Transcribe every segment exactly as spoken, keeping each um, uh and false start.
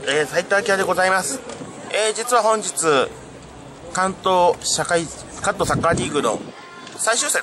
えー、斉藤明でございます。えー、実は本日関東社会関東サッカーリーグの最終節、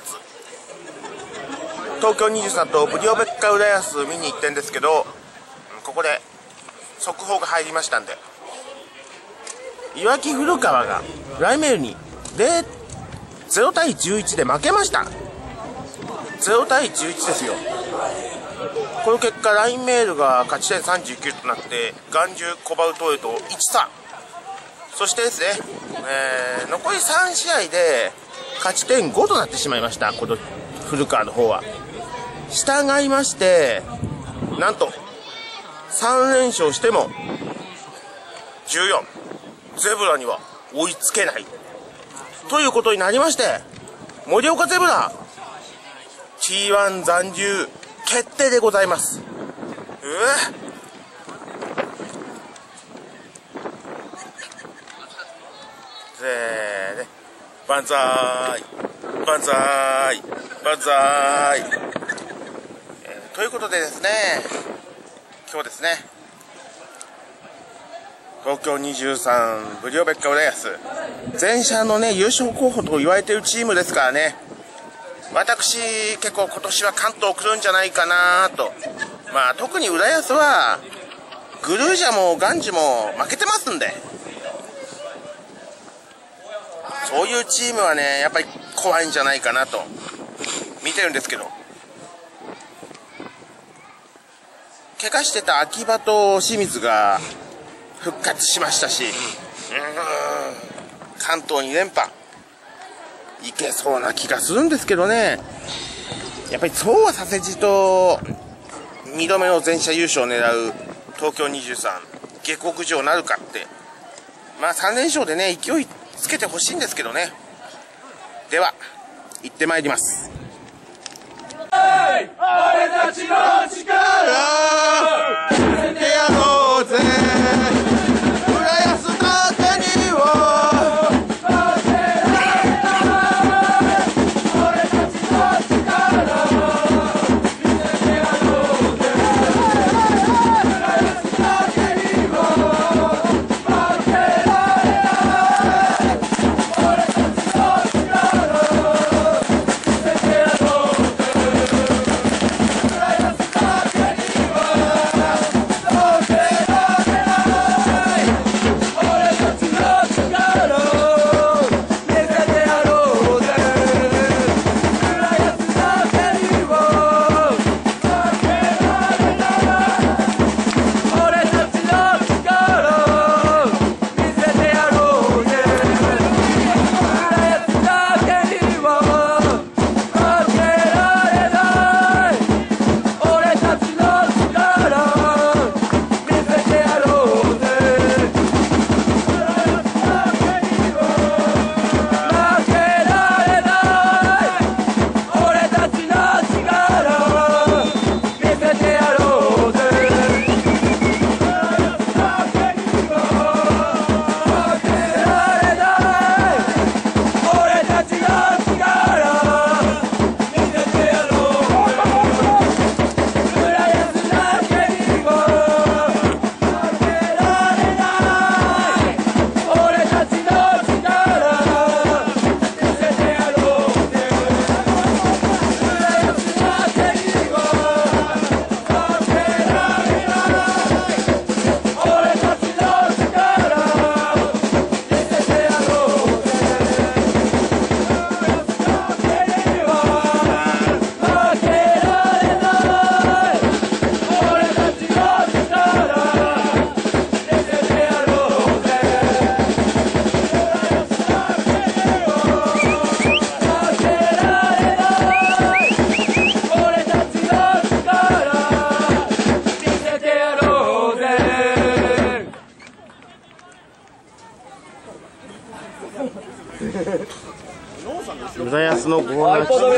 東京にじゅうさんとブリオベッカ浦安見に行ってんですけど、ここで速報が入りましたんで、いわき古川がライメールにゼロたいじゅういちで負けました。ゼロたいじゅういちですよ。この結果ラインメールが勝ち点さんじゅうきゅうとなって眼中コバルトへといち差、そしてですね、えー、残りさん試合で勝ち点ごとなってしまいました。この古川の方は従いまして、なんとさん連勝してもじゅうよん、ゼブラには追いつけないということになりまして、盛岡ゼブラ ティーワン 残留決定でございます。うぅせーね、万歳万歳万歳、えー、ということでですね、今日ですね、東京にじゅうさんブリオベッカ浦安前者のね優勝候補と言われているチームですからね、私結構今年は関東来るんじゃないかなと。まあ特に浦安はグルージャもガンジも負けてますんで、そういうチームはねやっぱり怖いんじゃないかなと見てるんですけど、怪我してた秋葉と清水が復活しましたし、うーん関東に連覇いけそうな気がするんですけどね。やっぱりそうはさせじとにどめの全社優勝を狙う東京にじゅうさん下克上なるかって、まあさん連勝でね勢いつけてほしいんですけどね。では行ってまいります。俺たちの力見せてやろうぜ、浦安だけには浦安のゴールキック。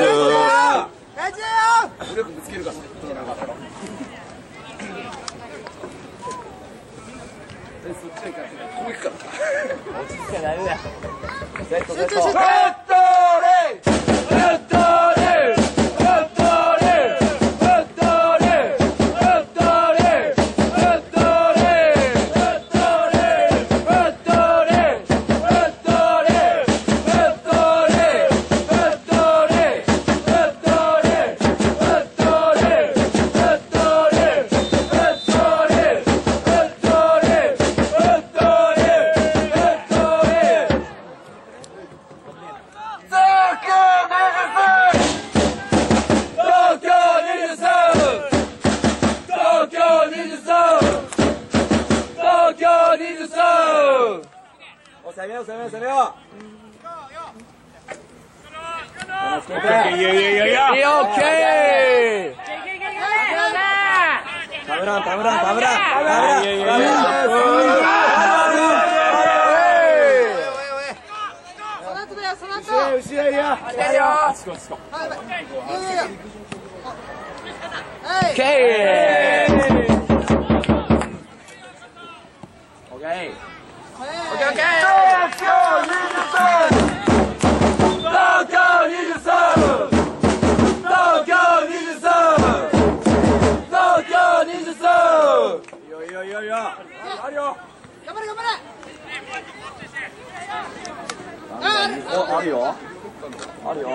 攻めよう攻めよう攻めよう。いいよいいよいいよいいよ。オッケー。タムランタムランタムランタムラン。いいよいいよいいよ。後ろいるよ。オッケー。オッケー。オッケーオッケー。あるよ。頑張れ頑張れ。あるよ。あるよ。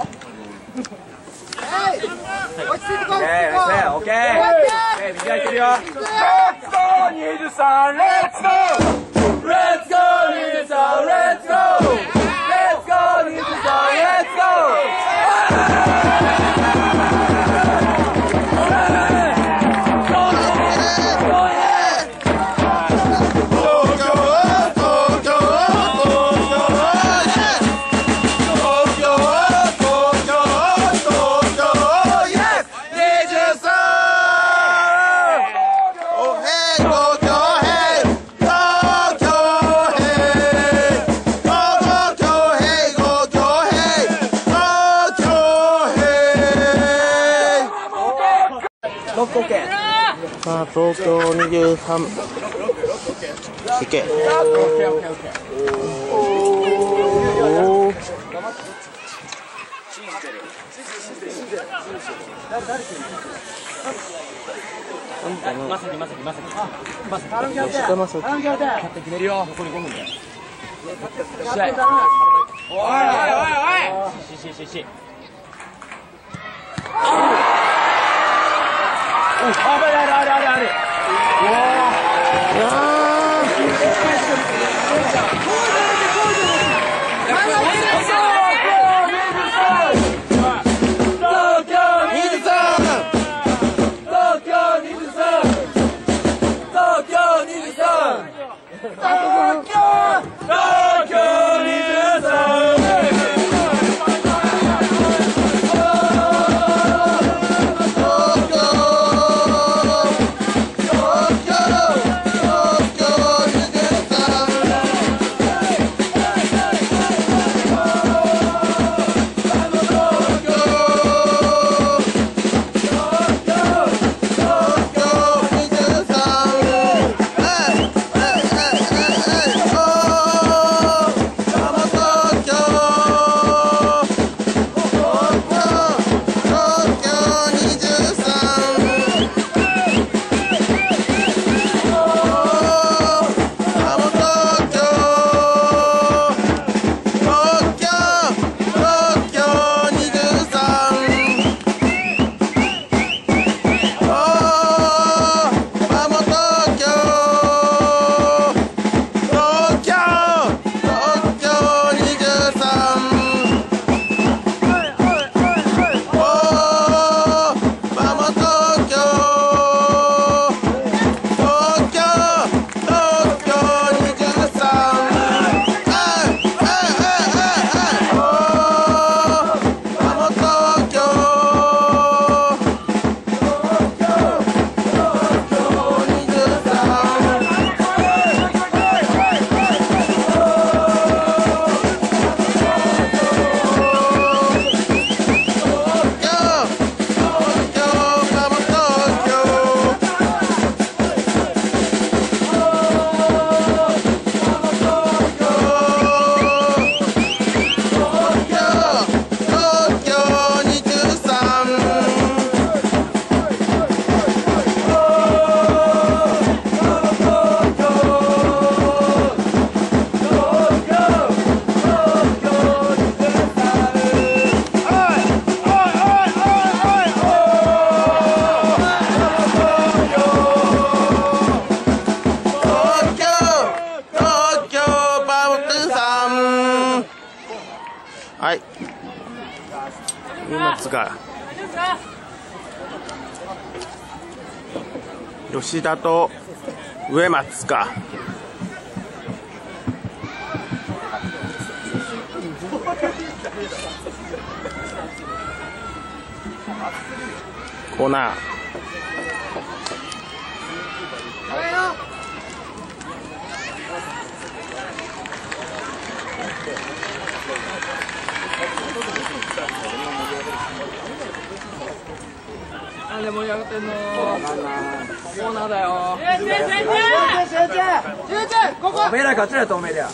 落ち着いてこい。オッケーオッケー。右がいけるよ。レッツゴーにじゅうさん。レッツゴー。レッツゴーにじゅうさん。レッツゴー。レッツゴーにじゅうさん。レッツゴー。 さあ東京にじゅうさんいけ。おおまさにまさにまさにまさに頼むキャプテン頼むキャプテンキャプテン決めるよ。残りごふんだよ。試合おいおいおいおいししししあれあれあれあれあれ。うわはい上松が吉田と上松かオーナー。 なんで盛り上がってんの？コーナーだよ。おめえら勝ちだとおめえりゃ。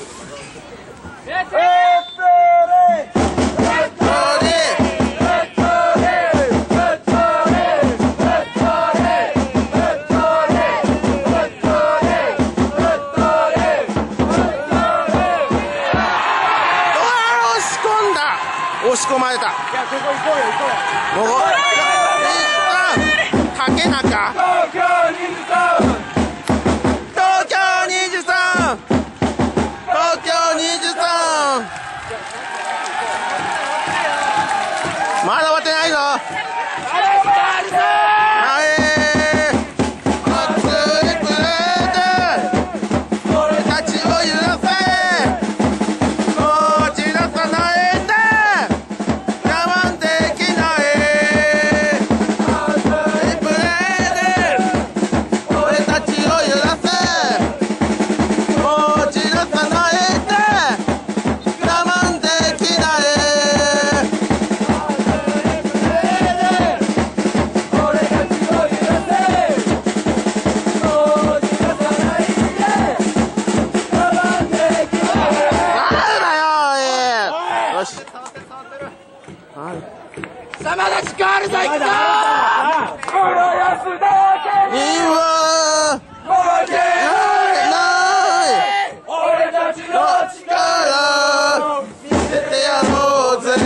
押し込まれた。いや、ここ行こうよ、行こうよ。もう、竹中。東京にじゅうさん。東京にじゅうさん。東京にじゅうさん。まだ終わってないぞ。はい。熱いプレーで、俺たちを許せ。もう散らさないで。 さあまだ時間あるぞ、行くぞ。浦安だけには負けない俺たちの力見せてやろうぜ。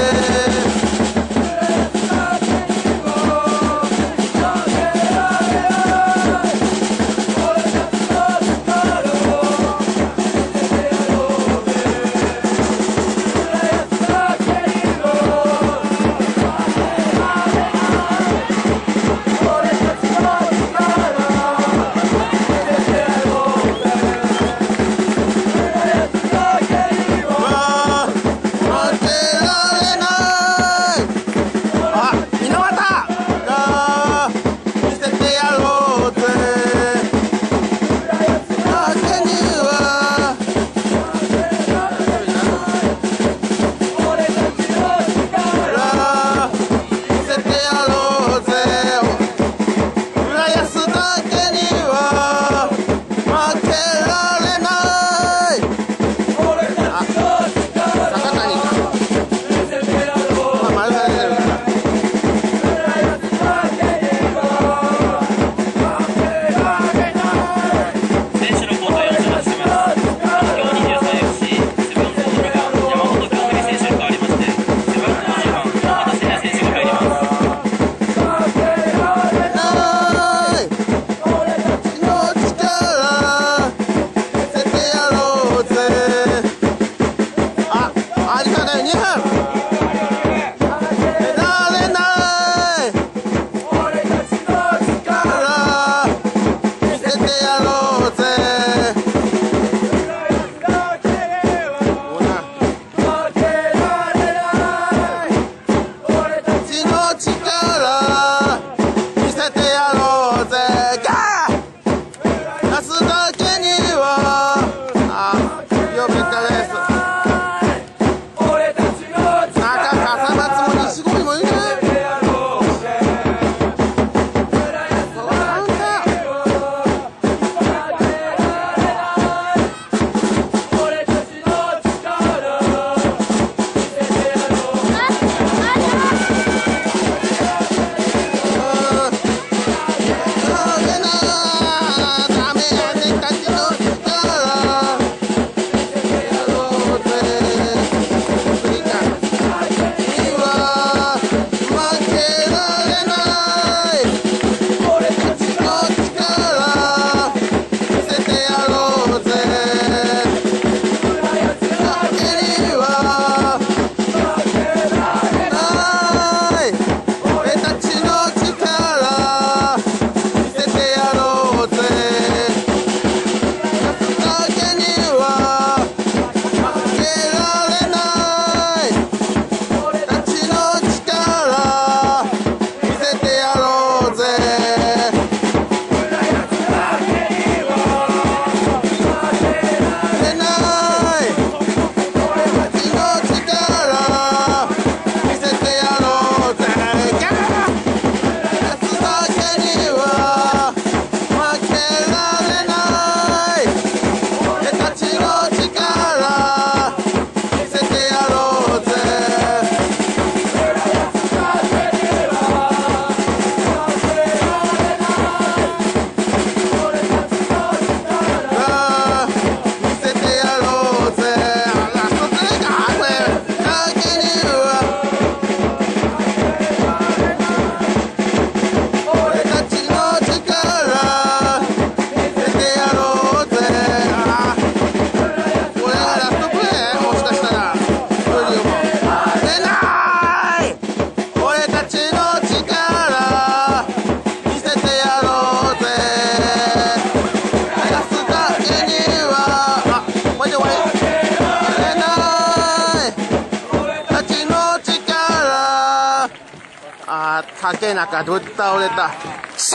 あ竹中ぶっ倒れた。さ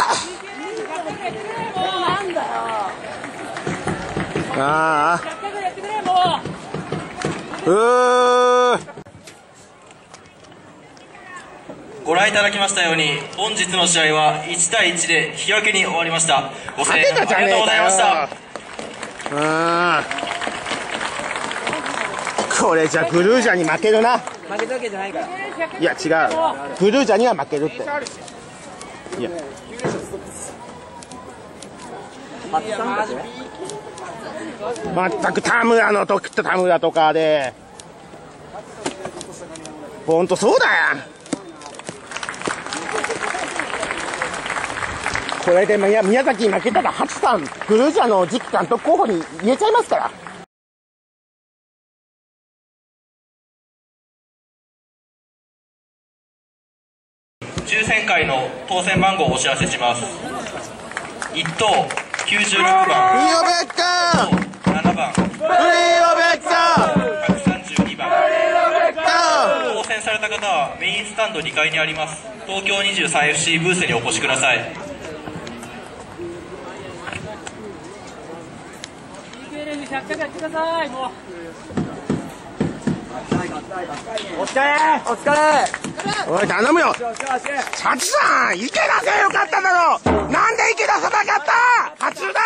あああうーご覧いただきましたように本日の試合はいちたいいちで引き分けに終わりました。ご声援ありがとうございました。 うーんこれじゃグルージャに負けるな。 負けたわけじゃないから。 いや違う、グルージャには負けるって。いやまったく田村の時と田村とかでほんとそうだよ。これで宮宮崎に負けたらハチさんグルージャの次期監督候補に入れちゃいますから。 抽選会の当選番号をお知らせします。いっ等きゅうじゅうろくばん、 リオベッカななばん、 リオベッカひゃくさんじゅうにばん。当選された方はメインスタンドにかいにあります東京 にじゅうさんエフシー ブースにお越しください。 お疲れお疲れ。 おい頼むよハチさん、池田せよかっただろ。なんで池田さなかったハチだ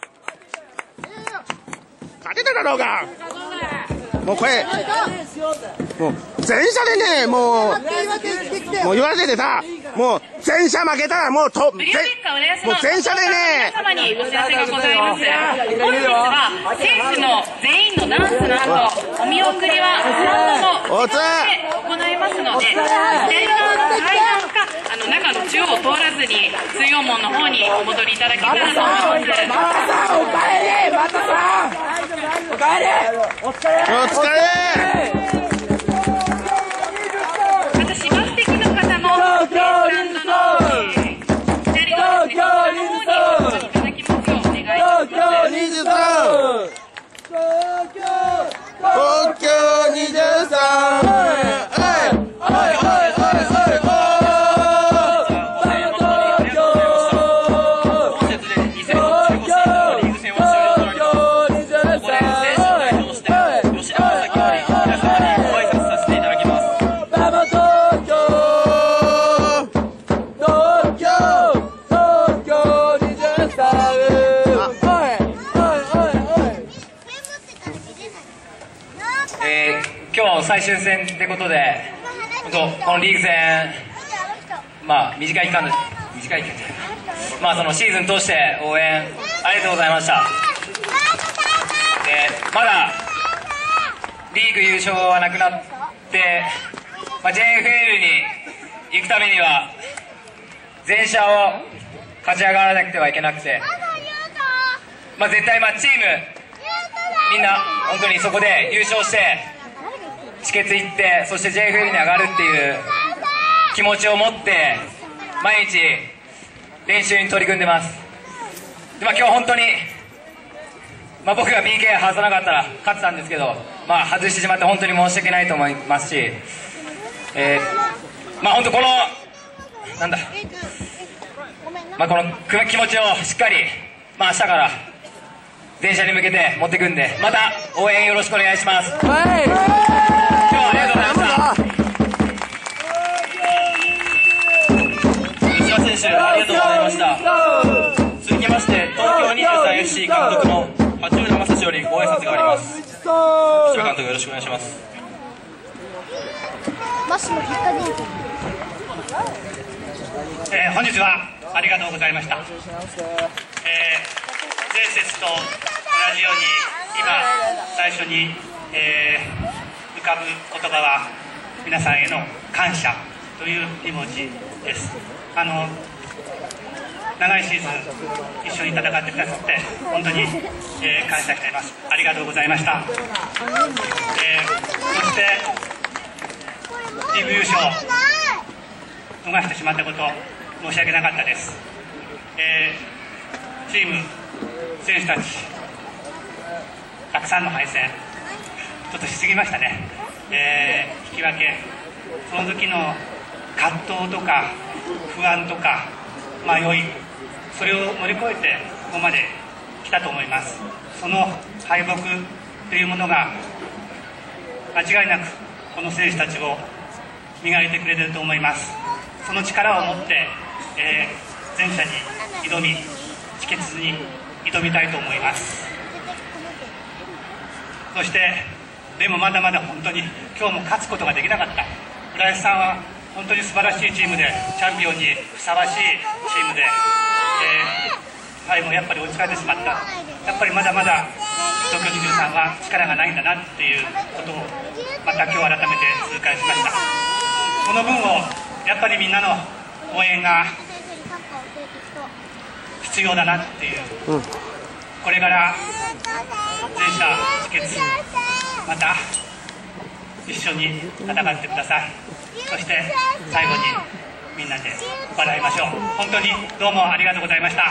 勝てただろうが。もうこれもう全社でね、もうもう言わせてさ、もう全社負けたらもうとぜもう全社でね。 皆様にお知らせがございます。本日は選手の全員のダンスの後、お見送りはスタンドの後ろで行いますので、左側の階段かあの中の中央を通らずに水曜門の方にお戻りいただけたらと思います。 またさんおかえり。またさんおかえり。お疲れお疲れ。 また芝生的の方もスタンドの左側ですね、その方にお戻りいただきますようお願いします。 にじゅうさん東京にじゅうさん最終戦ってことで、本当このリーグ戦、まあ短い期間の短い期間じゃないまあそのシーズン通して応援ありがとうございました。でまだリーグ優勝はなくなって、まあ、ジェイエフエル に行くためには全社を勝ち上がらなくてはいけなくて、まあ、絶対まあチームみんな本当にそこで優勝して止血いって、そして ジェイエフエル に上がるっていう気持ちを持って毎日練習に取り組んでます。で、まあ、今日本当に、まあ、僕が ビーケー 外さなかったら勝ってたんですけど、まあ、外してしまって本当に申し訳ないと思いますし、えー、まあ本当このなんだ、まあ、この気持ちをしっかり、まあ、明日から電車に向けて持っていくんで、また応援よろしくお願いします。はい、今日はありがとうございました。内田選手ありがとうございました。続きまして東京 にじゅうさんエフシー 監督の八浦正史よりご挨拶があります。内田監督よろしくお願いします。 えー、本日はありがとうございました。えー、前節と同じように今最初に、えー、浮かぶ言葉は皆さんへの感謝というに文字です。あの長いシーズン一緒に戦ってくださって本当に、えー、感謝しています。ありがとうございました。えー、そしてリーグ優勝逃してしまったこと申し訳なかったです。えー、チーム選手たちたくさんの敗戦ちょっとしすぎましたね。えー、引き分けその時の葛藤とか不安とか迷い、それを乗り越えてここまで来たと思います。その敗北というものが間違いなくこの選手たちを磨いてくれていると思います。その力を持って、えー、前者に挑み、止血に挑みたいと思います。そしてでもまだまだ本当に今日も勝つことができなかった。浦安さんは本当に素晴らしいチームで、チャンピオンにふさわしいチームで、えー、最後やっぱり追いつかれてしまった。やっぱりまだまだ東京にじゅうさんは力がないんだなっていうことをまた今日改めて痛感しました。その分をやっぱりみんなの応援が必要だなっていう、うん、これから全者止血、また一緒に戦ってください。そして最後にみんなで笑いましょう。本当にどうもありがとうございました。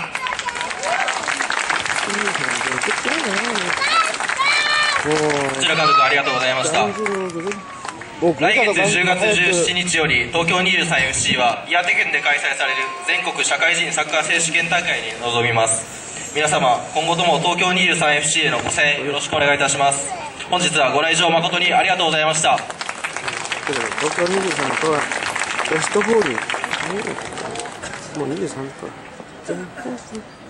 こちら監督ありがとうございました。来月じゅうがつじゅうしちにちより東京にじゅうさんエフシー は岩手県で開催される全国社会人サッカー選手権大会に臨みます。皆様今後とも東京にじゅうさんエフシー へのご声援よろしくお願いいたします。本日はご来場誠にありがとうございました。 東京にじゅうさんとはベストボールもうにじゅうさんとは